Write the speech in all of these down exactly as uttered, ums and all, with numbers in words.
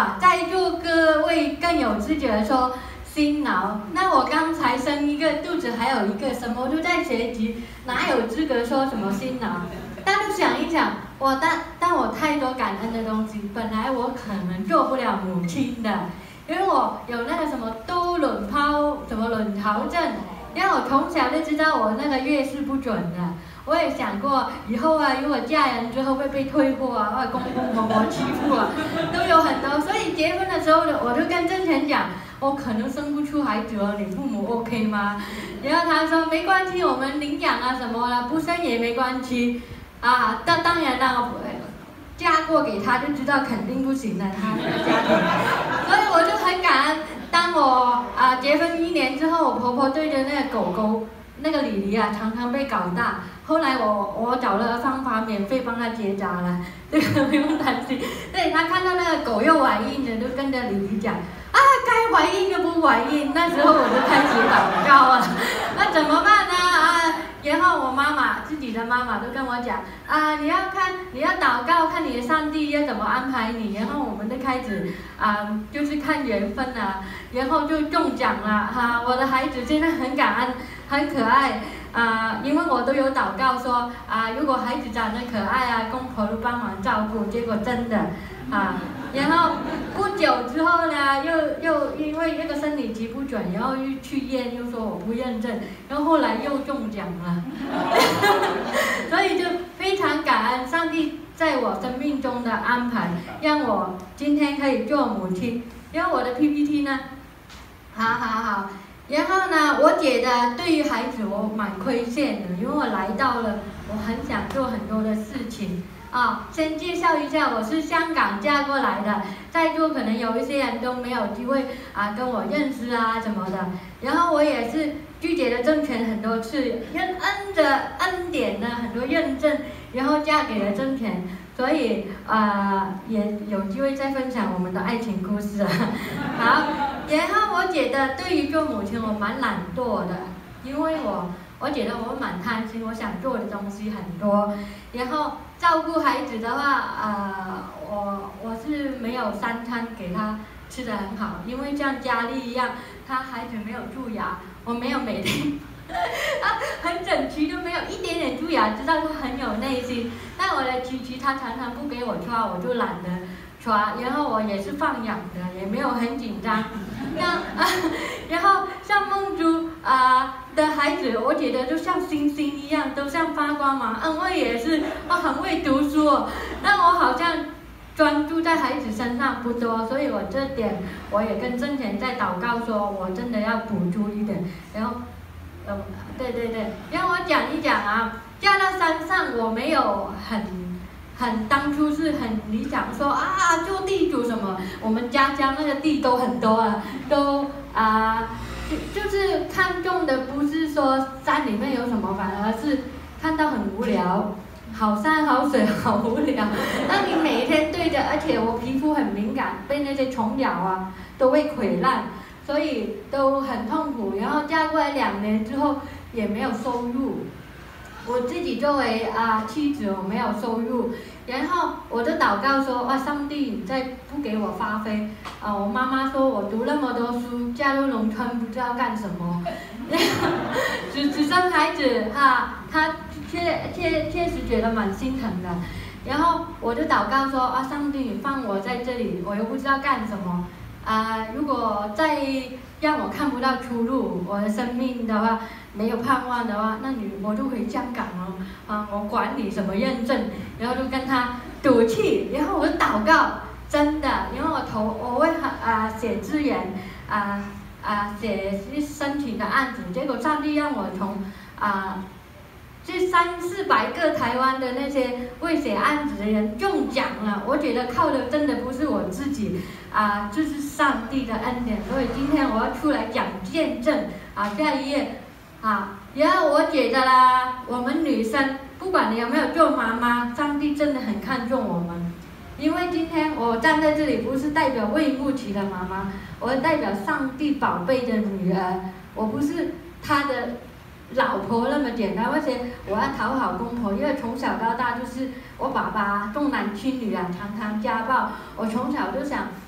哇，在座各位更有资格说辛劳。那我刚才生一个，肚子还有一个，什么都在学习，哪有资格说什么辛劳？但是想一想，我但但我太多感恩的东西，本来我可能做不了母亲的，因为我有那个什么多卵泡什么卵巢症，因为我从小就知道我那个月事不准的。我也想过以后啊，如果嫁人之后会被退货啊，或者公公婆婆欺负啊，都有很多。所以结婚的时候呢，我就跟郑权讲，我可能生不出孩子哦，你父母 OK 吗？然后他说没关系，我们领养啊什么的，不生也没关系。啊，但当然啦，嫁过给他就知道肯定不行的，他那个家庭。所以我就很感恩，当我啊结婚一年之后，我婆婆对着那个狗狗。那个李黎啊，常常被搞大。后来我我找了方法，免费帮他结扎了，这个不用担心。对，他看到那个狗又怀孕了，就跟着李黎讲啊，该怀孕就不怀孕。那时候我就开始祷告啊，那怎么办呢？啊，然后我妈妈自己的妈妈都跟我讲啊，你要看你要祷告，看你的上帝要怎么安排你。然后我们就开始啊，就是看缘分啊，然后就中奖了哈、啊。我的孩子现在很感恩。很可爱啊、呃，因为我都有祷告说啊、呃，如果孩子长得可爱啊，公婆都帮忙照顾，结果真的啊，然后不久之后呢，又又因为那个生理期不准，然后又去验，又说我不认证，然后后来又中奖了，所以就非常感恩上帝在我生命中的安排，让我今天可以做母亲。因为我的 P P T 呢，好好好。然后呢，我觉得对于孩子我蛮亏欠的，因为我来到了，我很想做很多的事情啊。先介绍一下，我是香港嫁过来的，在座可能有一些人都没有机会啊跟我认识啊什么的。然后我也是拒绝了政权很多次，认恩的恩典呢很多认证，然后嫁给了政权。所以啊、呃，也有机会再分享我们的爱情故事啊。好，然后我觉得对于做母亲我蛮懒惰的，因为我我觉得我蛮贪心，我想做的东西很多。然后照顾孩子的话，呃，我我是没有三餐给他吃得很好，因为像佳丽一样，他孩子没有蛀牙，我没有每天。啊，很整齐，就没有一点点蛀牙，知道他很有耐心。但我的琪琪他常常不给我刷，我就懒得刷。然后我也是放养的，也没有很紧张。那啊，然后像梦珠啊的孩子，我觉得就像星星一样，都像发光芒。恩惠也是，啊，很会读书哦。但我好像专注在孩子身上不多，所以我这点我也跟正贤在祷告说，我真的要补足一点。然后。嗯，对对对，让我讲一讲啊，嫁到山上我没有很很当初是很理想说啊做地主什么，我们家乡那个地都很多啊，都啊就就是看中的不是说山里面有什么，反而是看到很无聊，好山好水好无聊，那你每天对着，而且我皮肤很敏感，被那些虫咬啊都会溃烂。所以都很痛苦，然后嫁过来两年之后也没有收入，我自己作为啊妻子我没有收入，然后我就祷告说啊上帝你再不给我发挥啊，我妈妈说我读那么多书，嫁入农村不知道干什么，只只生孩子哈，他确确确实觉得蛮心疼的，然后我就祷告说啊上帝你放我在这里，我又不知道干什么。啊、呃，如果再让我看不到出路，我的生命的话没有盼望的话，那你我就回香港了啊！我管你什么认证，然后就跟他赌气，然后我就祷告，真的，因为我投我会啊写资源啊啊写申请的案子，结果上帝让我从啊。这三四百个台湾的那些会写案子的人中奖了，我觉得靠的真的不是我自己啊，这、就是上帝的恩典。所以今天我要出来讲见证啊，下一页啊，然后我觉得啦，我们女生不管你有没有做妈妈，上帝真的很看重我们，因为今天我站在这里不是代表未牧期的妈妈，我代表上帝宝贝的女儿，我不是她的。老婆那么简单，而且我要讨好公婆，因为从小到大就是我爸爸重男轻女啊，常常家暴。我从小就想，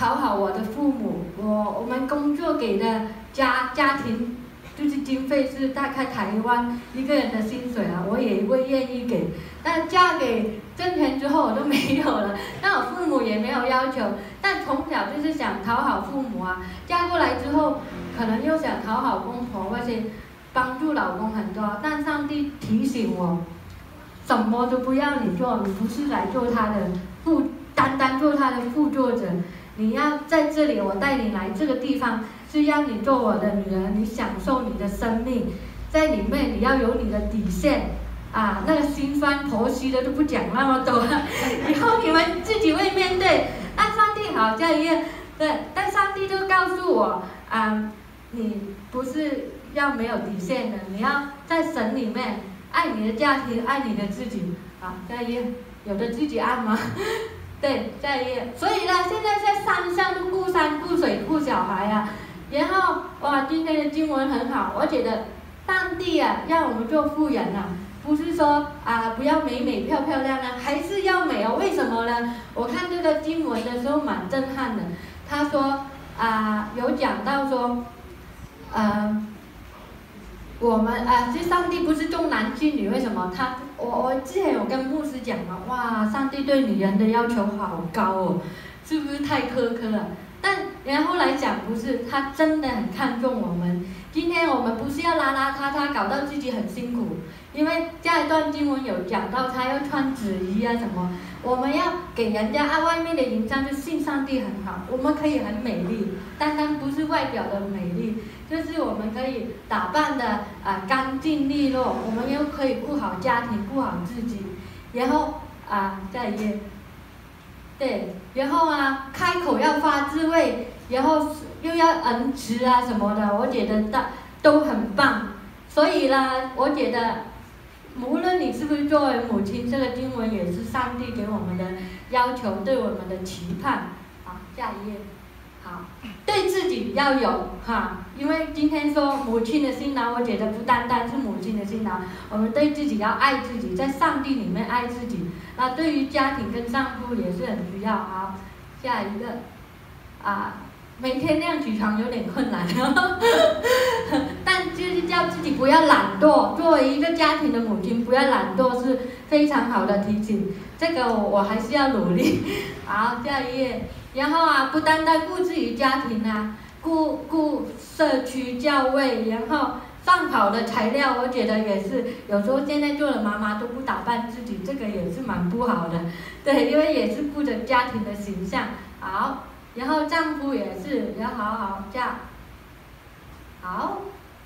讨好我的父母，我我们工作给的家家庭就是经费是大概台湾一个人的薪水啊，我也会愿意给。但嫁给挣钱之后我都没有了，但我父母也没有要求，但从小就是想讨好父母啊。嫁过来之后，可能又想讨好公婆，或者帮助老公很多，但上帝提醒我，什么都不要你做，你不是来做他的副，单单做他的副作者。你要在这里，我带你来这个地方，是让你做我的女儿，你享受你的生命，在里面你要有你的底线啊，那个辛酸婆媳的都不讲那么多了，以后你们自己会面对。但上帝好像也对，但上帝就告诉我啊，你不是要没有底线的，你要在神里面爱你的家庭，爱你的自己啊。下一页，有的自己爱吗？对，下一页。所以呢，现在在山上都顾山顾水顾小孩啊。然后哇，今天的经文很好，我觉得上帝啊让我们做妇人啊，不是说啊不要美美漂漂亮亮，还是要美哦。为什么呢？我看这个经文的时候蛮震撼的。他说啊，有讲到说，呃。我们啊，这上帝不是重男轻女，为什么？他我我之前有跟牧师讲嘛，哇，上帝对女人的要求好高哦，是不是太苛刻了？但然后来讲不是，他真的很看重我们。今天我们不是要邋邋遢遢，搞到自己很辛苦，因为下一段经文有讲到他要穿紫衣啊什么，我们要给人家啊外面的形象就信上帝很好，我们可以很美丽，单单不是外表的美丽。就是我们可以打扮的啊干净利落，我们又可以顾好家庭，顾好自己，然后啊下一页，对，然后啊开口要发智慧，然后又要恩慈啊什么的，我觉得都都很棒。所以呢，我觉得无论你是不是作为母亲，这个经文也是上帝给我们的要求，对我们的期盼。好，下一页。好，对自己要有哈，因为今天说母亲的辛劳，我觉得不单单是母亲的辛劳，我们对自己要爱自己，在上帝里面爱自己。那对于家庭跟丈夫也是很需要。好，下一个，啊，每天那样起床有点困难，但就是叫自己不要懒惰。作为一个家庭的母亲，不要懒惰是非常好的提醒。这个我我还是要努力。好，下一页。然后啊，不单单顾自己家庭啊，顾顾社区教会，然后上好的材料，我觉得也是。有时候现在做了妈妈都不打扮自己，这个也是蛮不好的。对，因为也是顾着家庭的形象。好，然后丈夫也是要好好嫁。好。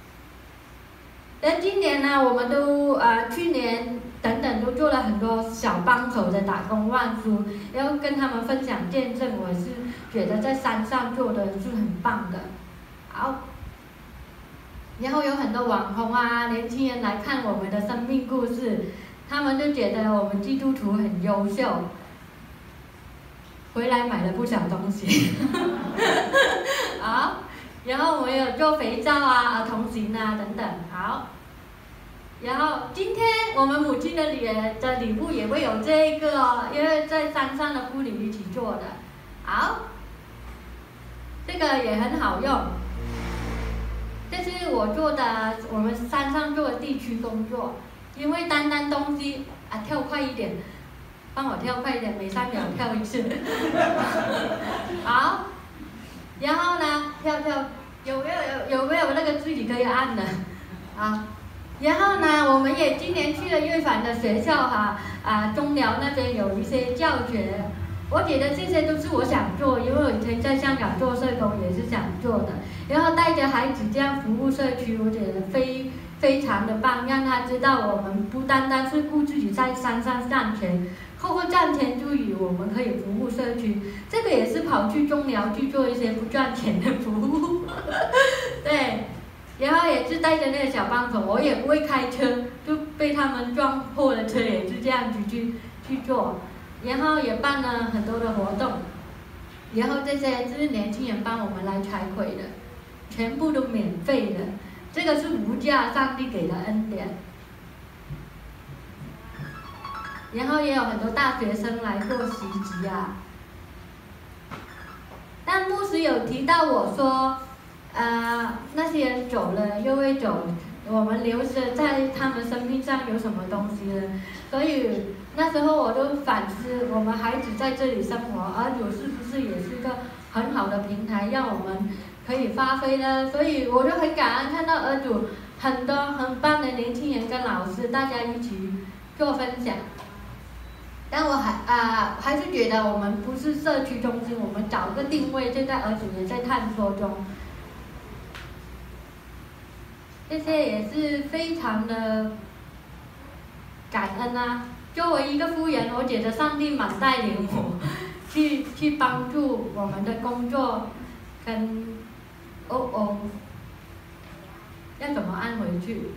但今年呢，我们都呃去年等等都做了很多小帮手的打工万书，然后跟他们分享见证，我是觉得在山上做的是很棒的。好，然后有很多网红啊，年轻人来看我们的生命故事，他们就觉得我们基督徒很优秀，回来买了不少东西。好。然后我们有做肥皂啊、儿童型啊等等，好。然后今天我们母亲的礼的礼物也会有这个哦，因为在山上的妇女一起做的，好。这个也很好用，这是我做的，我们山上做的地区工作，因为单单东西啊跳快一点，帮我跳快一点，每三秒跳一次。好。然后呢，跳跳，有没有有有没有那个自己可以按的？啊，然后呢，我们也今年去了乐团的学校哈，啊，中寮那边有一些教学，我觉得这些都是我想做，因为我以前在香港做社工也是想做的，然后带着孩子这样服务社区，我觉得非非常的棒，让他知道我们不单单是顾自己在山上赚钱。透过赚钱之余，我们可以服务社区，这个也是跑去中寮去做一些不赚钱的服务，对，然后也是带着那个小帮手，我也不会开车，就被他们撞破了车，也是这样子去去做，然后也办了很多的活动，然后这些就是年轻人帮我们来拆毁的，全部都免费的，这个是无价上帝给的恩典。然后也有很多大学生来做实习啊。但时有提到我说，呃，那些人走了又会走，我们留着在他们生命上有什么东西呢？所以那时候我都反思，我们孩子在这里生活，儿主是不是也是个很好的平台，让我们可以发挥呢？所以我就很感恩看到儿主很多很棒的年轻人跟老师大家一起做分享。但我还啊、呃、还是觉得我们不是社区中心，我们找个定位，现在儿主也在探索中。这些也是非常的感恩啊！作为一个夫人，我觉得上帝蛮带领我去去帮助我们的工作，跟哦哦，要怎么按回去？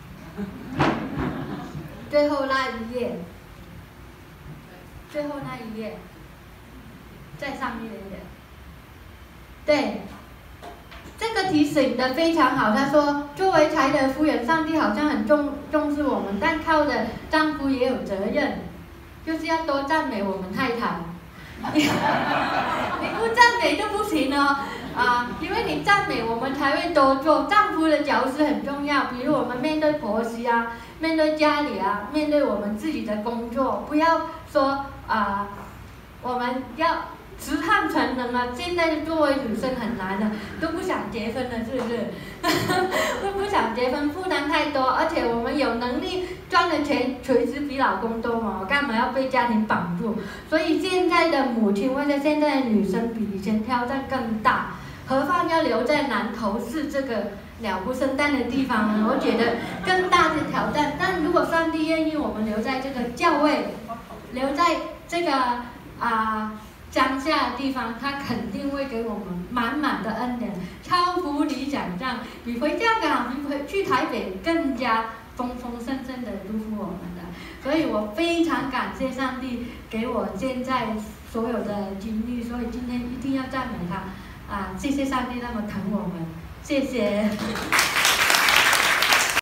最后那一页。最后那一页，再上一点点。对，这个提醒的非常好。他说，作为才德夫人，上帝好像很重重视我们，但靠着丈夫也有责任，就是要多赞美我们太太。你不赞美就不行哦，啊，因为你赞美我们才会多做。丈夫的角色很重要，比如我们面对婆媳啊，面对家里啊，面对我们自己的工作，不要说啊，我们要直汉成人啊！现在作为女生很难的，都不想结婚了，是不是？都不想结婚，负担太多，而且我们有能力赚的钱随时比老公多嘛，我干嘛要被家庭绑住？所以现在的母亲或者现在的女生比以前挑战更大，何况要留在南投市这个鸟不生蛋的地方呢？我觉得更大的挑战。但如果上帝愿意我们留在这个教会，留在这个啊。呃乡下的地方，他肯定会给我们满满的恩典，超乎理想上，比回香港、比回去台北更加丰丰盛盛的祝福我们的。所以我非常感谢上帝给我现在所有的经历，所以今天一定要赞美他啊！谢谢上帝那么疼我们，谢谢。